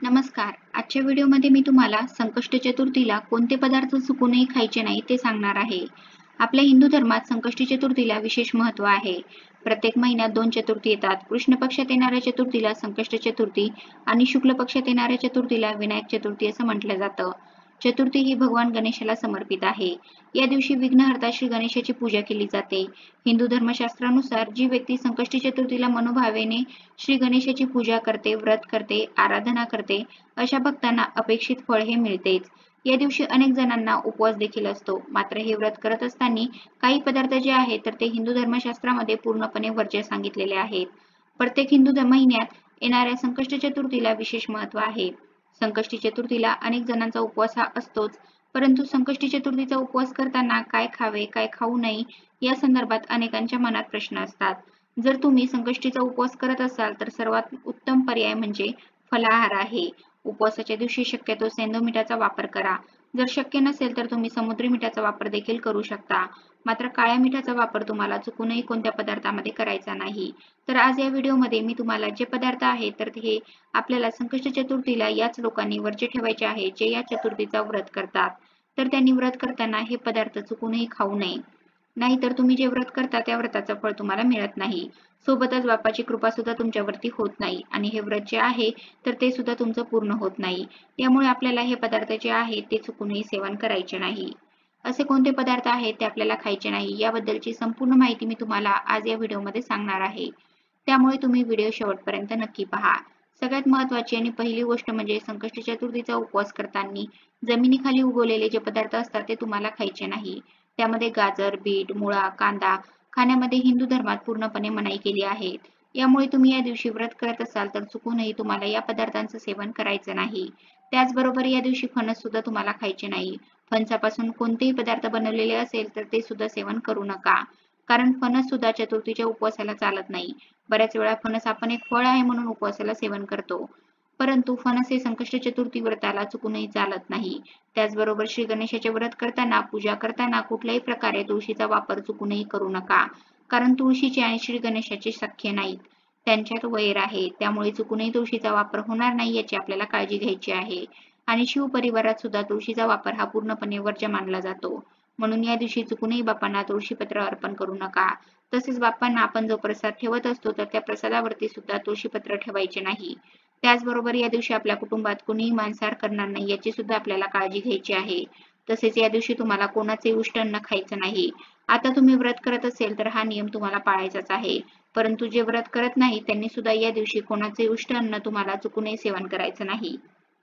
नमस्कार. आजच्या व्हिडिओमध्ये मी तुम्हाला संकष्टी चतुर्थीला कोणते पदार्थ चुकूनही खायचे नाही ते सांगणार आहे. आपल्या हिंदू धर्मात संकष्टी चतुर्थीला विशेष महत्त्व आहे. प्रत्येक महिन्यात 2 चतुर्थी येतात. कृष्ण पक्षात येणाऱ्या चतुर्थीला संकष्टी चतुर्थी आणि शुक्ल पक्षात येणाऱ्या चतुर्थीला विनायक चतुर्थी असं म्हटलं जातं. चतुर्थी ही भगवान गणेशाला समर्पित आहे. या दिवशी विघ्नहर्ता श्री गणेशाची पूजा केली जाते. हिंदू धर्मशास्त्रानुसार जी व्यक्ती संकष्टी चतुर्थीला मनोभावेने श्री गणेशाची पूजा करते, व्रत करते, आराधना करते, अशा भक्तांना अपेक्षित फळ हे मिळतेच. या दिवशी अनेक जणांना उपवास देखील असतो. मात्र हे व्रत करत असताना काही पदार्थ जे आहेत तर ते हिंदू धर्मशास्त्रामध्ये पूर्णपणे वर्ज्य सांगितलेले आहेत. प्रत्येक महिन्यात येणाऱ्या संकष्टी चतुर्थीला विशेष महत्त्व आहे. संकष्टी चतुर्थीला अनेक जणांचा उपवास हा असतोच, परंतु संकष्टी चतुर्थीचा उपवास करताना काय खावे, काय खाऊ नये या संदर्भात अनेकांच्या मनात प्रश्न असतात. जर तुम्ही संकष्टीचा उपवास करत असाल तर सर्वात उत्तम पर्याय म्हणजे फलाहार आहे. उपवासाच्या दिवशी शक्यतो सेंधव मीठाचा वापर करा. जर शक्य नसेल तर तुम्ही समुद्री मीठाचा वापर देखील करू शकता. मात्र काळ्या मिठाचा वापर तुम्हाला चुकूनही कोणत्या पदार्थामध्ये करायचा नाही. तर आज या व्हिडिओमध्ये मी तुम्हाला जे पदार्थ आहेत तर हे आपल्याला संकष्टी चतुर्थीला याच लोकांनी वर्ज्य ठेवायचे आहे जे या चतुर्थीचा व्रत करतात. तर त्यांनी व्रत करताना हे पदार्थ चुकूनही खाऊ नये. नाहीतर तुम्ही जे व्रत करता त्या व्रताचं फळ तुम्हाला मिळत नाही. सोबतच बाप्पाची कृपा सुद्धा तुमच्यावरती होत नाही आणि हे व्रत जे आहे तर ते सुद्धा तुमचं पूर्ण होत नाही. यामुळे आपल्याला हे पदार्थ जे आहेत ते चुकूनही सेवन करायचे नाही. असे कोणते पदार्थ आहेत ते आपल्याला खायचे नाही याबद्दलची संपूर्ण माहिती मी तुम्हाला आज या व्हिडिओमध्ये सांगणार आहे. त्यामुळे तुम्ही व्हिडिओ शेवटपर्यंत नक्की पहा. सगळ्यात महत्त्वाची आणि पहिली गोष्ट म्हणजे संकष्टी चतुर्थीचा उपवास करताना जमिनीखाली उगवलेले जे पदार्थ असतात ते तुम्हाला खायचे नाही. त्यामध्ये गाजर, बीट, मुळा, कांदा खाण्यामध्ये हिंदू धर्मात पूर्णपणे मनाई केली आहे. यामुळे तुम्ही या दिवशी व्रत करत असाल तर चुकूनही तुम्हाला या पदार्थांचं सेवन करायचं नाही. त्याचबरोबर या दिवशी फणस सुद्धा तुम्हाला खायचे नाही. फणसापासून कोणतेही पदार्थ बनवलेले असेल तर ते सुद्धा सेवन करू नका. कारण फणस सुद्धा चतुर्थीच्या उपवासाला चालत नाही. बऱ्याच वेळा फणस आपण एक फळ आहे म्हणून उपवासाला सेवन करतो. परंतु फणस हे संकष्टी चतुर्थी व्रताला चुकूनही चालत नाही. त्याचबरोबर श्री गणेशाचे व्रत करताना, पूजा करताना कुठल्याही प्रकारे तुळशीचा वापर चुकूनही करू नका. कारण तुळशीचे आणि श्री गणेशाचे सख्य नाहीत. त्यांच्यात वैर आहे. त्यामुळे चुकूनही तुळशीचा वापर होणार नाही याची आपल्याला काळजी घ्यायची आहे. आणि शिवपरिवारात सुद्धा तुळशीचा वापर हा पूर्णपणे वर्ज्य मानला जातो. म्हणून या दिवशी चुकूनही बाप्पांना तुळशीपत्र अर्पण करू नका. तसेच बाप्पांना आपण जो प्रसाद ठेवत असतो तर त्या प्रसादावरती सुद्धा तुळशीपत्र ठेवायचे नाही. त्याचबरोबर या दिवशी आपल्या कुटुंबात कुणीही मांसाहार करणार नाही याची सुद्धा आपल्याला काळजी घ्यायची आहे. तसेच या दिवशी तुम्हाला कोणाचे उष्ट अन्न खायचं नाही. आता तुम्ही व्रत करत असेल तर हा नियम तुम्हाला पाळायचाच आहे. परंतु जे व्रत करत नाही त्यांनी सुद्धा या दिवशी कोणाचे उष्ट अन्न तुम्हाला चुकूनही सेवन करायचं नाही.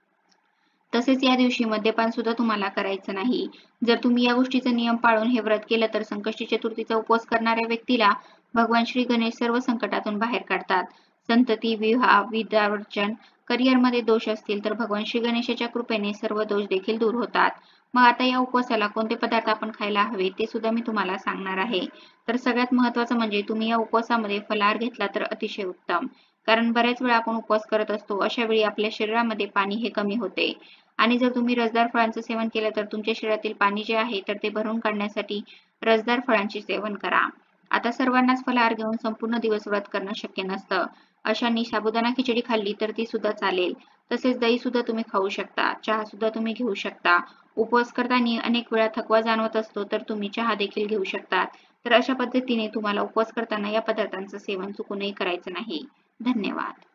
तसेच या दिवशी मद्यपान सुद्धा तुम्हाला करायचं नाही. जर तुम्ही या गोष्टीचा नियम पाळून हे व्रत केलं तर संकष्टी चतुर्थीचा उपवास करणाऱ्या व्यक्तीला भगवान श्री गणेश सर्व संकटातून बाहेर काढतात. संतती, विवाह, विद्यार्जन, करिअरमध्ये दोष असतील तर भगवान श्री गणेशाच्या कृपेने सर्व दोष देखील दूर होतात. मग आता या उपवासाला कोणते पदार्थ आपण खायला हवे ते सुद्धा मी तुम्हाला सांगणार आहे. तर सगळ्यात महत्त्वाचं म्हणजे तुम्ही या उपवासामध्ये फलाहार घेतला तर अतिशय उत्तम. कारण बऱ्याच वेळा आपण उपवास करत असतो अशा वेळी आपल्या शरीरामध्ये पाणी हे कमी होते. आणि जर तुम्ही रसदार फळांचं सेवन केलं तर तुमच्या शरीरातील पाणी जे आहे तर ते भरून काढण्यासाठी रसदार फळांचे सेवन करा. आता सर्वांनाच फलाहार घेऊन संपूर्ण दिवस व्रत करणं शक्य नसतं. अशांनी साबुदाणा खिचडी खाल्ली तर ती सुद्धा चालेल. तसेच दही सुद्धा तुम्ही खाऊ शकता. चहा सुद्धा तुम्ही घेऊ शकता. उपवास करताना अनेक वेळा थकवा जाणवत असतो तर तुम्ही चहा देखील घेऊ शकता. तर अशा पद्धतीने तुम्हाला उपवास करताना या पदार्थांचं सेवन चुकूनही करायचं नाही. धन्यवाद.